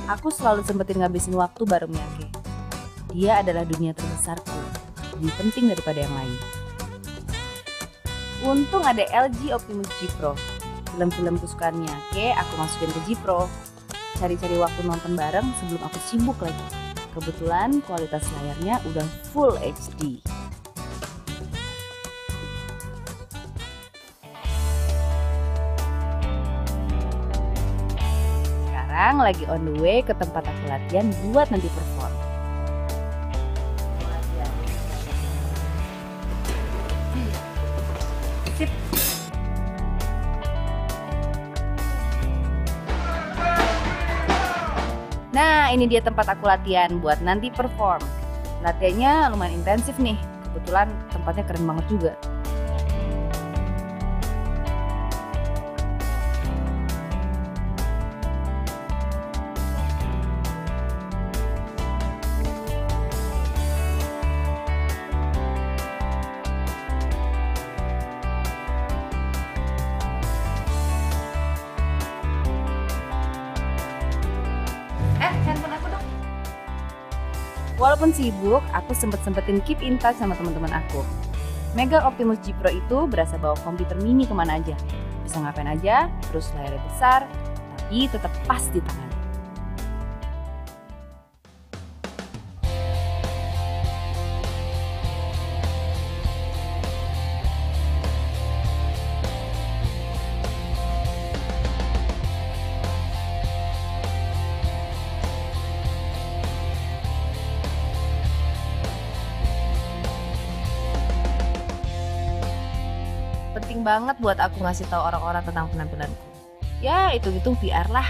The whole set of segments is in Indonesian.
Aku selalu sempetin ngabisin waktu bareng Miyake. Dia adalah dunia terbesarku, lebih penting daripada yang lain. Untung ada LG Optimus G Pro. Film-film kesukaan Miyake aku masukin ke G Pro. Cari-cari waktu nonton bareng sebelum aku sibuk lagi. Kebetulan kualitas layarnya udah Full HD. Sekarang lagi on the way ke tempat aku latihan buat nanti perform. Sip. Nah, ini dia tempat aku latihan buat nanti perform. Latihannya lumayan intensif nih. Kebetulan tempatnya keren banget juga. Handphone aku dong. Walaupun sibuk, aku sempet-sempetin keep in touch sama teman-teman aku. Mega Optimus G Pro itu berasa bawa komputer mini kemana aja. Bisa ngapain aja, terus layarnya besar, tapi tetap pas di tangan. Penting banget buat aku ngasih tahu orang-orang tentang penampilanku. Ya, hitung-hitung PR lah.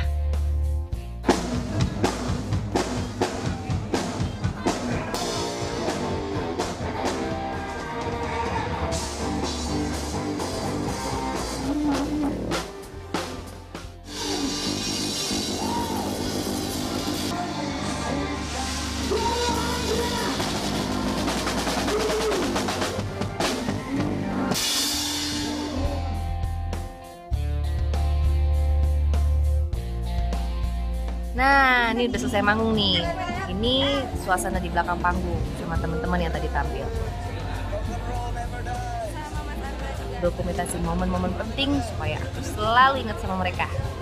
Nah, ini udah selesai manggung nih. Ini suasana di belakang panggung sama teman-teman yang tadi tampil. Dokumentasi momen-momen penting supaya aku selalu ingat sama mereka.